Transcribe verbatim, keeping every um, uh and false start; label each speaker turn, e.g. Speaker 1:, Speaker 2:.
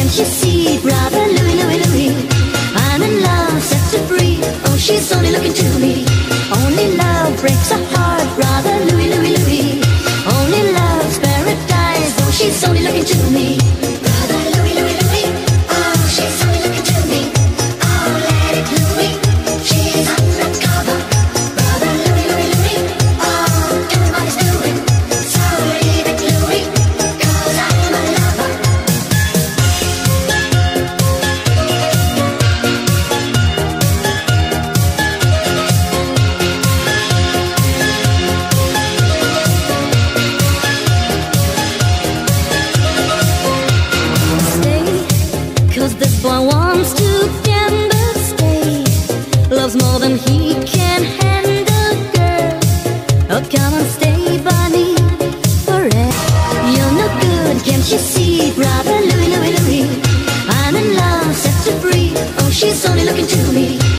Speaker 1: can't you see, brother Louie, Louie, Louie? I'm in love, set to free. Oh, she's only looking to me. Only love breaks a heart, brother Louie, Louie, Louie. Only love's paradise. Oh, she's only looking to me. Brother Louie, Louie, Louie. Oh, she's only looking to me. Oh, let it Louie. She's undercover. Brother Louie, Louie, Louie. Oh, everybody's doing. So leave it Louie, 'cause I'm a lover. Cause this boy wants to gamble, stay. Loves more than he can handle, girl. Oh, come and stay by me forever. You're no good, can't you see, brother Louie, Louie, Louie? I'm in love, set to free. Oh, she's only looking to me.